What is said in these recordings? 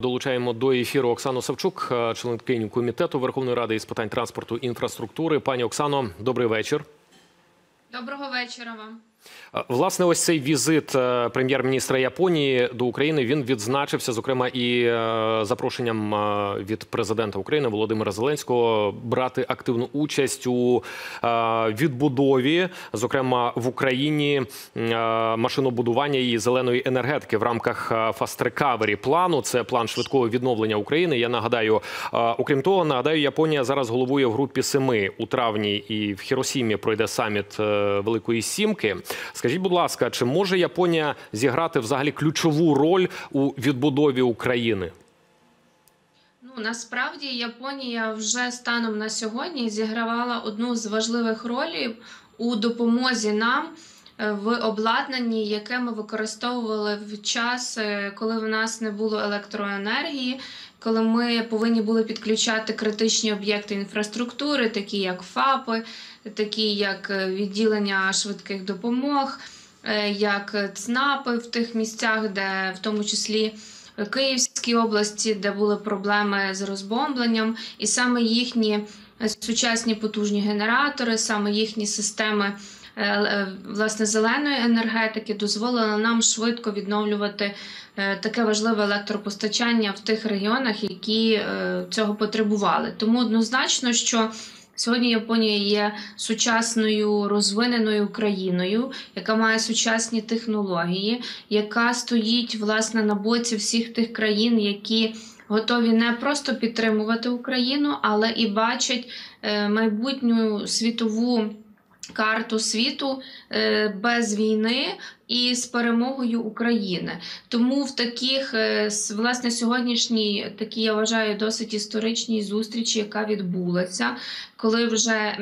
Долучаємо до ефіру Оксану Савчук, членкиню Комітету Верховної Ради із питань транспорту і інфраструктури. Пані Оксано, добрий вечір. Доброго вечора вам. Власне, ось цей візит прем'єр-міністра Японії до України, він відзначився, зокрема, і запрошенням від президента України Володимира Зеленського брати активну участь у відбудові, зокрема, в Україні машинобудування і зеленої енергетики в рамках Fast Recovery плану. Це план швидкого відновлення України. Я нагадаю, окрім того, Японія зараз головує в групі 7. У травні і в Хіросімі пройде саміт Великої Сімки. Скажіть, будь ласка, чи може Японія зіграти взагалі ключову роль у відбудові України? Насправді Японія вже станом на сьогодні зігравала одну з важливих ролей у допомозі нам в обладнанні, яке ми використовували в час, коли в нас не було електроенергії, коли ми повинні були підключати критичні об'єкти інфраструктури, такі як ФАПи, такі як відділення швидких допомог, як ЦНАПи в тих місцях, де в тому числі в Київській області, де були проблеми з розбомбленням, і саме їхні сучасні потужні генератори, саме їхні системи власне зеленої енергетики дозволили нам швидко відновлювати таке важливе електропостачання в тих регіонах, які цього потребували. Тому однозначно, що сьогодні Японія є сучасною розвиненою країною, яка має сучасні технології, яка стоїть власне на боці всіх тих країн, які готові не просто підтримувати Україну, але і бачать майбутню світову карту світу без війни і з перемогою України. Тому в таких, власне, сьогоднішній, такі, я вважаю, досить історичній зустрічі, яка відбулася, коли вже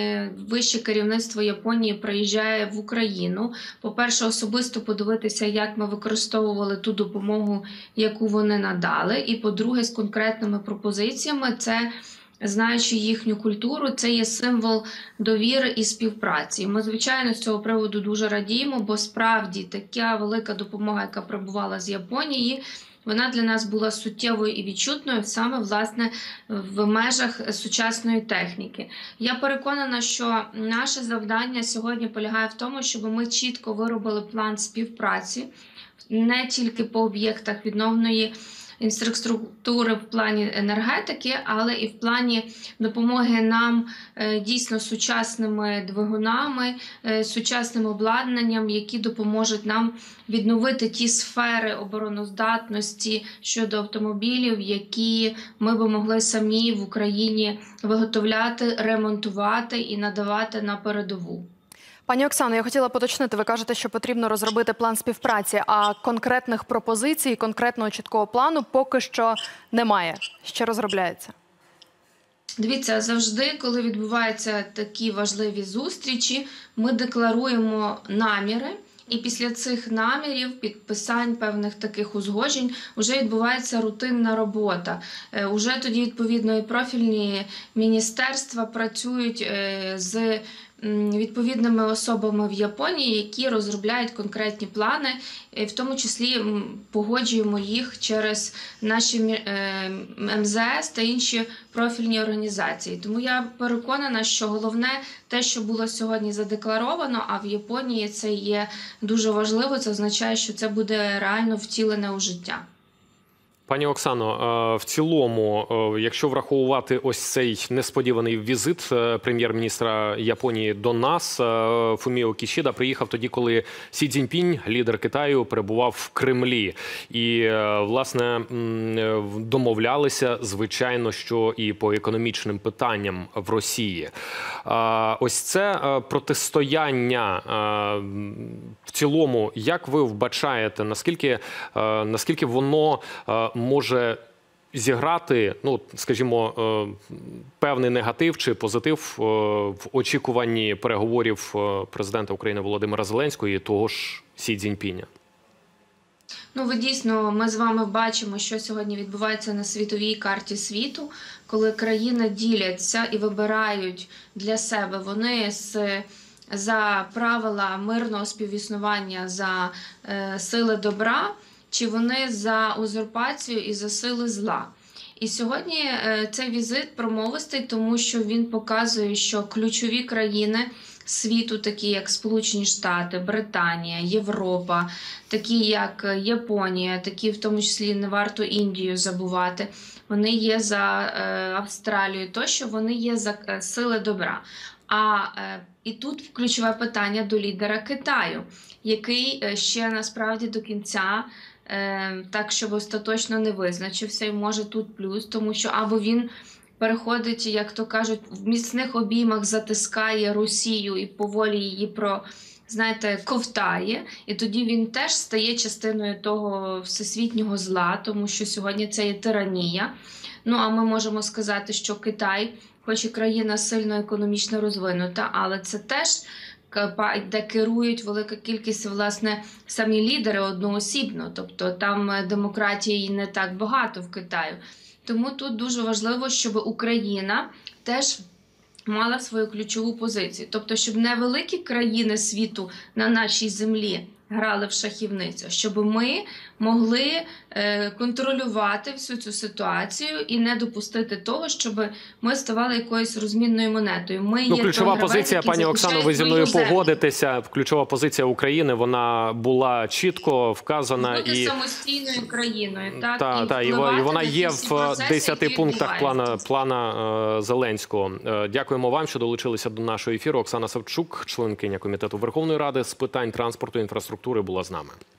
вище керівництво Японії приїжджає в Україну, по-перше, особисто подивитися, як ми використовували ту допомогу, яку вони надали, і, по-друге, з конкретними пропозиціями, це знаючи їхню культуру, це є символ довіри і співпраці. Ми, звичайно, з цього приводу дуже радіємо, бо справді така велика допомога, яка прибувала з Японії, вона для нас була суттєвою і відчутною саме, власне, в межах сучасної техніки. Я переконана, що наше завдання сьогодні полягає в тому, щоб ми чітко виробили план співпраці не тільки по об'єктах відновної інфраструктури в плані енергетики, але і в плані допомоги нам дійсно сучасними двигунами, сучасним обладнанням, які допоможуть нам відновити ті сфери обороноздатності щодо автомобілів, які ми би могли самі в Україні виготовляти, ремонтувати і надавати на передову. Пані Оксано, я хотіла поточнити, ви кажете, що потрібно розробити план співпраці, а конкретних пропозицій, конкретного чіткого плану поки що немає. Ще розробляється? Дивіться, завжди, коли відбуваються такі важливі зустрічі, ми декларуємо наміри, і після цих намірів, підписань певних таких узгоджень, вже відбувається рутинна робота. Уже тоді, відповідно, і профільні міністерства працюють з відповідними особами в Японії, які розробляють конкретні плани, в тому числі погоджуємо їх через наші МЗС та інші профільні організації. Тому я переконана, що головне те, що було сьогодні задекларовано, а в Японії це є дуже важливо, це означає, що це буде реально втілене у життя. Пані Оксано, в цілому, якщо враховувати ось цей несподіваний візит прем'єр-міністра Японії до нас, Фуміо Кісіда приїхав тоді, коли Сі Цзіньпінь, лідер Китаю, перебував в Кремлі. І, власне, домовлялися, звичайно, що і по економічним питанням в Росії. Ось це протистояння в цілому, як ви вбачаєте, наскільки воно може зіграти, ну, скажімо, певний негатив чи позитив в очікуванні переговорів президента України Володимира Зеленського і того ж Сі Цзіньпіня? Ну, ви дійсно, ми з вами бачимо, що сьогодні відбувається на світовій карті світу, коли країни діляться і вибирають для себе вони за правила мирного співіснування, за сили добра, чи вони за узурпацію і за сили зла. І сьогодні цей візит промовистий, тому що він показує, що ключові країни світу, такі як Сполучені Штати, Британія, Європа, такі як Японія, такі в тому числі не варто Індію забувати, вони є за Австралію, тощо вони є за сили добра. І тут ключове питання до лідера Китаю, який ще насправді до кінця так, щоб остаточно не визначився, і може тут плюс, тому що або він переходить, як то кажуть, в міцних обіймах затискає Росію і поволі її ковтає, і тоді він теж стає частиною того всесвітнього зла, тому що сьогодні це є тиранія. Ну, а ми можемо сказати, що Китай, хоч і країна сильно економічно розвинута, але це теж де керують велика кількість, власне, самі лідери одноосібно. Тобто там демократії не так багато в Китаю. Тому тут дуже важливо, щоб Україна теж мала свою ключову позицію. Тобто, щоб не великі країни світу на нашій землі грали в шахівницю, щоб ми могли контролювати всю цю ситуацію і не допустити того, щоб ми ставали якоюсь розмінною монетою. Ключова позиція, пані Оксано, ви зі мною погодитеся. Ключова позиція України, вона була чітко вказана. Бути самостійною країною. І вона є в 10 пунктах плана Зеленського. Дякуємо вам, що долучилися до нашого ефіру. Оксана Савчук, членкиня Комітету Верховної Ради з питань транспорту і інфраструктури, була з нами.